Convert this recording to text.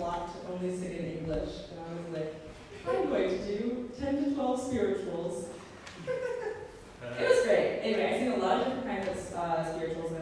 block to only sing in English, and I was like, I'm going to do 10 to 12 spirituals. It was great. Anyway, I sing a lot of different kinds of spirituals, and